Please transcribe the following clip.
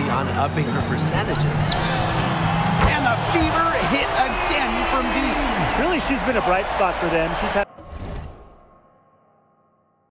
working on upping her percentages. And the fever hit again from deep. Really, she's been a bright spot for them. She's had